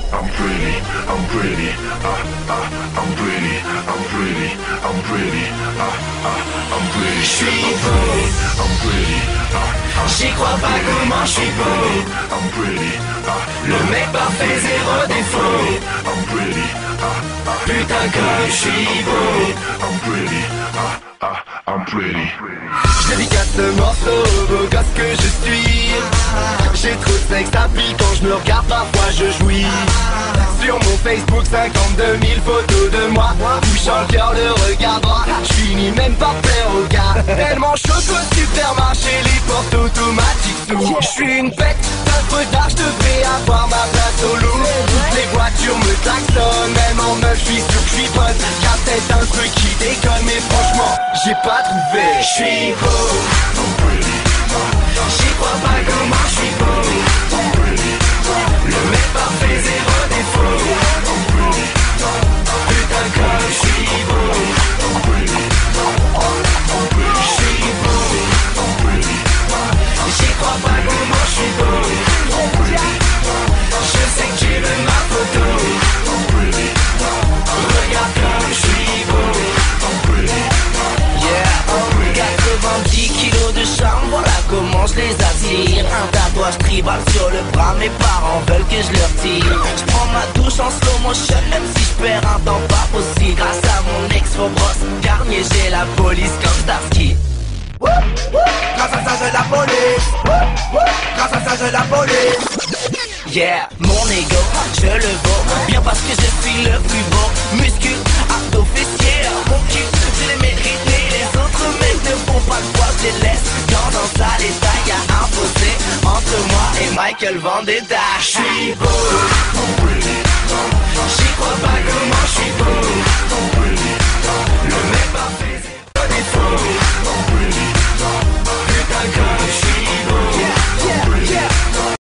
I'm pretty, I'm pretty, I'm pretty, I'm pretty, I'm pretty, I'm pretty. J'suis beau, I'm pretty, j'y crois pas comment j'suis beau. I'm pretty, Le mec parfait, zéro défaut. I'm pretty, Putain comme j'suis beau. I'm pretty, I'm pretty. J'dédicace ce morceau au beau gosse que je suis. J'ai trop de sexe à pique quand je me regarde, parfois je jouis. Sur mon Facebook 52 000 photos de moi, touchant le cœur, le regard droit. J'finis même par faire au gars. Tellement chaud qu'au supermarché, les portes automatiques s'ouvrent. J'suis une bête, d'un peu d'art, j'devrais avoir ma place au loup. Toutes les voitures me klaxonnent, même en meuf, j'suis sûr que j'suis bonne. Y'a peut-être un truc qui déconne, mais franchement, j'ai pas trouvé. J'suis beau, j'y crois pas comment j'suis beau. Le mec parfait, zéro défaut. Putain comme j'suis beau. J'suis beau, j'y crois pas comment j'suis beau. Je sais que tu veux ma photo. Regarde comme j'suis beau. Yeah, 90 kilos de charme, voilà comment je les attire. Un tatouage tribal sur le bras, mes parents veulent que je leur tire. Je prends ma douche en slow motion, même si je perds un temps pas possible. Grâce à mon ex-faux-brosse, Garnier, j'ai la police comme Starsky. Grâce à ça j'ai la police. Grâce à ça j'ai la police. Yeah, mon ego, je le vaux. Bien parce que je suis le plus beau. Muscu, abdos, fessiers, mon cul, je l'ai mérité. Les autres mecs ne font pas de poids, je les laisse dans à l'état. Y'a un fossé entre moi et Michael Vendetta. J'suis beau,